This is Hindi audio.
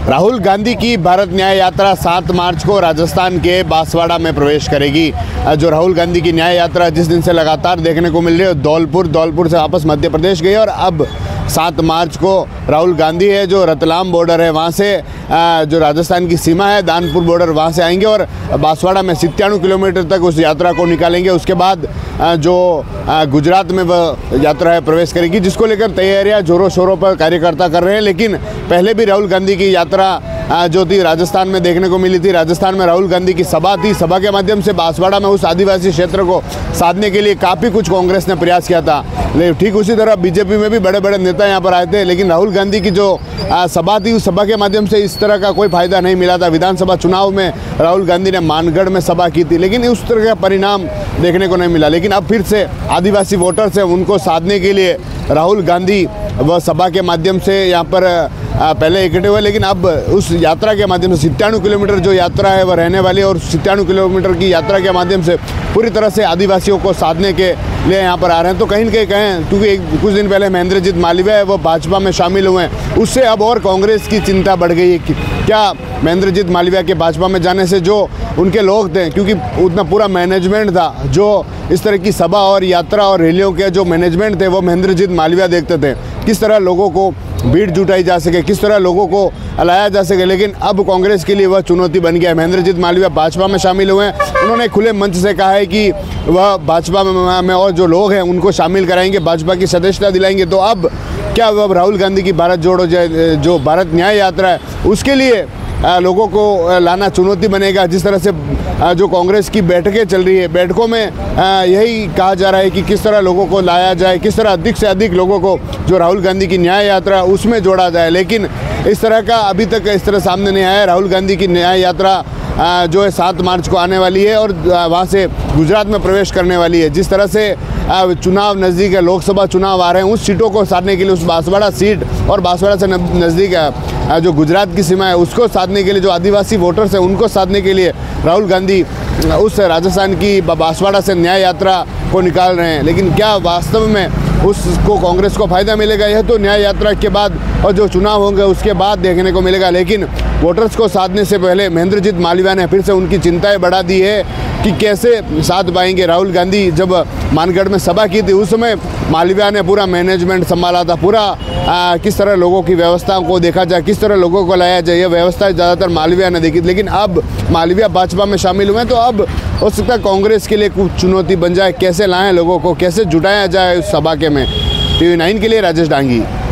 राहुल गांधी की भारत न्याय यात्रा 7 मार्च को राजस्थान के बांसवाड़ा में प्रवेश करेगी। जो राहुल गांधी की न्याय यात्रा जिस दिन से लगातार देखने को मिल रही है, धौलपुर से वापस मध्य प्रदेश गई और अब 7 मार्च को राहुल गांधी है जो रतलाम बॉर्डर है वहाँ से जो राजस्थान की सीमा है दानपुर बॉर्डर वहाँ से आएंगे और बांसवाड़ा में 97 किलोमीटर तक उस यात्रा को निकालेंगे। उसके बाद जो गुजरात में वह यात्रा है प्रवेश करेगी, जिसको लेकर तैयारियां जोरों शोरों पर कार्यकर्ता कर रहे हैं। लेकिन पहले भी राहुल गांधी की यात्रा जो थी राजस्थान में देखने को मिली थी। राजस्थान में राहुल गांधी की सभा थी, सभा के माध्यम से बांसवाड़ा में उस आदिवासी क्षेत्र को साधने के लिए काफ़ी कुछ कांग्रेस ने प्रयास किया था। लेकिन ठीक उसी तरह बीजेपी में भी बड़े बड़े नेता यहाँ पर आए थे, लेकिन राहुल गांधी की जो सभा थी उस सभा के माध्यम से इस तरह का कोई फायदा नहीं मिला था। विधानसभा चुनाव में राहुल गांधी ने मानगढ़ में सभा की थी, लेकिन उस तरह का परिणाम देखने को नहीं मिला। लेकिन अब फिर से आदिवासी वोटर्स हैं, उनको साधने के लिए राहुल गांधी वह सभा के माध्यम से यहाँ पर पहले इकट्ठे हुए, लेकिन अब उस यात्रा के माध्यम से 97 किलोमीटर जो यात्रा है वह रहने वाली है और 97 किलोमीटर की यात्रा के माध्यम से पूरी तरह से आदिवासियों को साधने के लिए यहाँ पर आ रहे हैं। तो कहीं न कहीं कहें, क्योंकि कुछ दिन पहले महेंद्रजीत मालवीय है वो भाजपा में शामिल हुए हैं, उससे अब और कांग्रेस की चिंता बढ़ गई है कि क्या महेंद्रजीत मालवीय के भाजपा में जाने से जो उनके लोग थे, क्योंकि उतना पूरा मैनेजमेंट था जो इस तरह की सभा और यात्रा और रैलियों के जो मैनेजमेंट थे वो महेंद्रजीत मालवीय देखते थे, किस तरह लोगों को भीड़ जुटाई जा सके, किस तरह लोगों को लाया जा सके। लेकिन अब कांग्रेस के लिए वह चुनौती बन गया है। महेंद्रजीत मालवीय भाजपा में शामिल हुए हैं, उन्होंने खुले मंच से कहा है कि वह भाजपा में और जो लोग हैं उनको शामिल कराएंगे, भाजपा की सदस्यता दिलाएंगे। तो अब क्या अब राहुल गांधी की भारत जोड़ो जो भारत न्याय यात्रा है उसके लिए लोगों को लाना चुनौती बनेगा। जिस तरह से जो कांग्रेस की बैठकें चल रही है, बैठकों में यही कहा जा रहा है कि किस तरह लोगों को लाया जाए, किस तरह अधिक से अधिक लोगों को जो राहुल गांधी की न्याय यात्रा उसमें जोड़ा जाए। लेकिन इस तरह का अभी तक इस तरह सामने नहीं आया। राहुल गांधी की न्याय यात्रा जो है 7 मार्च को आने वाली है और वहाँ से गुजरात में प्रवेश करने वाली है। जिस तरह से चुनाव नज़दीक है, लोकसभा चुनाव आ रहे हैं, उस सीटों को साधने के लिए, उस बांसवाड़ा सीट और बांसवाड़ा से नज़दीक जो गुजरात की सीमा है उसको साधने के लिए, जो आदिवासी वोटर्स हैं उनको साधने के लिए राहुल गांधी उस राजस्थान की बांसवाड़ा से न्याय यात्रा को निकाल रहे हैं। लेकिन क्या वास्तव में उसको कांग्रेस को फायदा मिलेगा, यह तो न्याय यात्रा के बाद और जो चुनाव होंगे उसके बाद देखने को मिलेगा। लेकिन वोटर्स को साधने से पहले महेंद्रजीत मालवीय ने फिर से उनकी चिंताएं बढ़ा दी है कि कैसे साध पाएंगे। राहुल गांधी जब मानगढ़ में सभा की थी उस समय मालवीय ने पूरा मैनेजमेंट संभाला था, पूरा किस तरह लोगों की व्यवस्थाओं को देखा जाए, किस तरह लोगों को लाया जाए, यह व्यवस्था ज़्यादातर मालवीय ने देखी। लेकिन अब मालवीय भाजपा में शामिल हुए हैं, तो अब हो सकता है कांग्रेस के लिए कुछ चुनौती बन जाए, कैसे लाएं लोगों को, कैसे जुटाया जाए उस सभा के में। TV9 के लिए राजेश डांगी।